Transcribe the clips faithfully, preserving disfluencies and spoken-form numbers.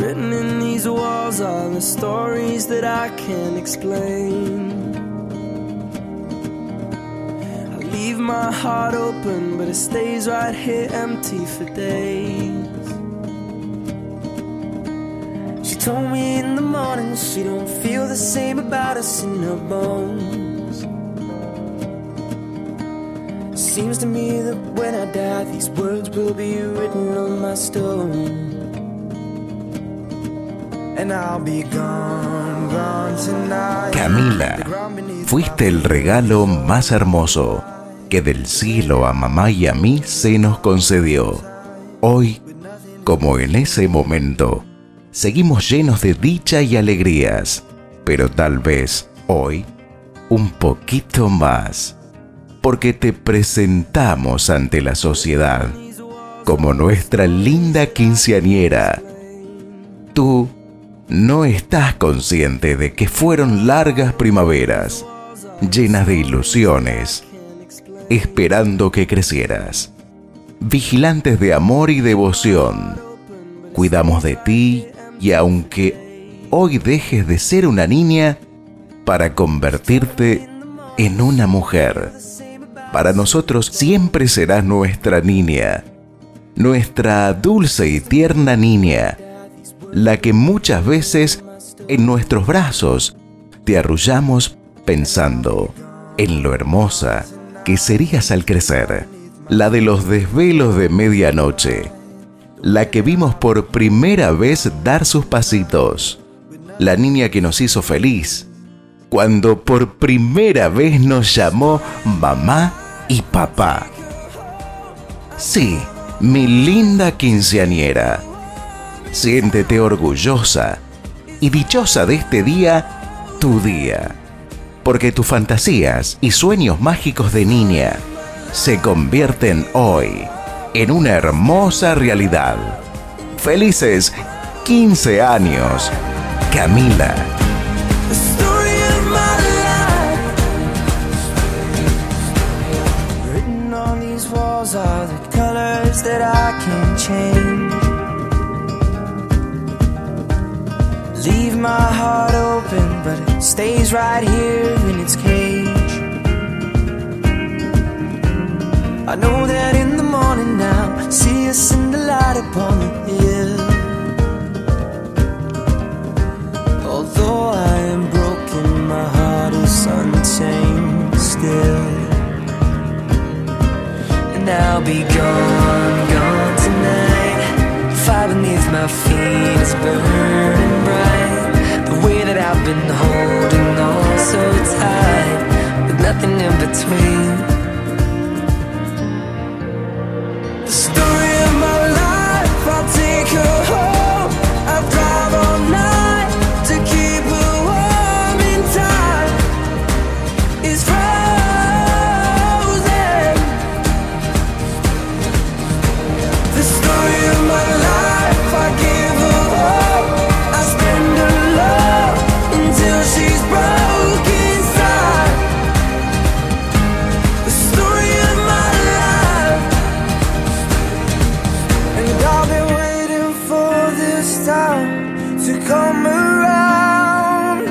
Written in these walls are the stories that I can't explain. I leave my heart open, but it stays right here empty for days. She told me in the morning she don't feel the same about us in her bones. Seems to me that when I die, these words will be written on my stone. And I'll be gone, gone tonight. Camila, fuiste el regalo más hermoso que del cielo a mamá y a mí se nos concedió. Hoy, como en ese momento, seguimos llenos de dicha y alegrías, pero tal vez hoy un poquito más, porque te presentamos ante la sociedad como nuestra linda quinceañera. Tú no estás consciente de que fueron largas primaveras, llenas de ilusiones, esperando que crecieras. Vigilantes de amor y devoción, cuidamos de ti y aunque hoy dejes de ser una niña para convertirte en una mujer, para nosotros siempre serás nuestra niña, nuestra dulce y tierna niña, la que muchas veces en nuestros brazos te arrullamos pensando en lo hermosa que serías al crecer, la de los desvelos de medianoche, la que vimos por primera vez dar sus pasitos, la niña que nos hizo feliz cuando por primera vez nos llamó mamá y papá. Sí, mi linda quinceañera, siéntete orgullosa y dichosa de este día, tu día, porque tus fantasías y sueños mágicos de niña se convierten hoy en una hermosa realidad. ¡Felices quince años, Camila! Are the colors that I can't change. Leave my heart open, but it stays right here in its cage. I know that in the morning now, see us in the light upon the hill. Although I am broken, my heart is untamed still. And I'll be gone, gone tonight. Fire beneath my feet is burning bright. The way that I've been holding on so tight, with nothing in between. The story of my life, I'll take her home. I'll drive all night to keep her warm in time. It's frozen. The story of my life, I give her hope. I spend her love until she's broken inside. The story of my life. And I've been waiting for this time to come around.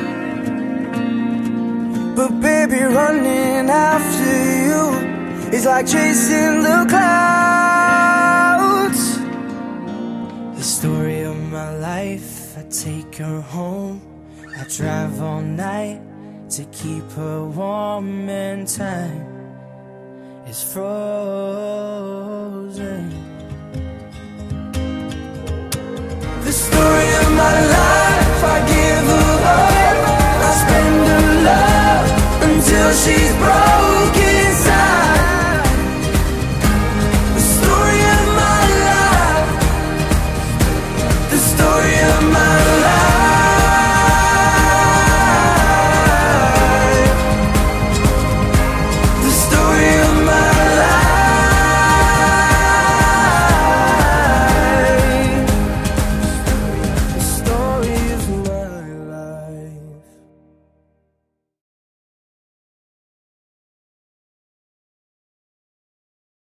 But baby, running after you is like chasing the clouds. The story of my life, I take her home. I drive all night to keep her warm, and time is frozen. The story of my life, I give her up. I spend her love until she's broken.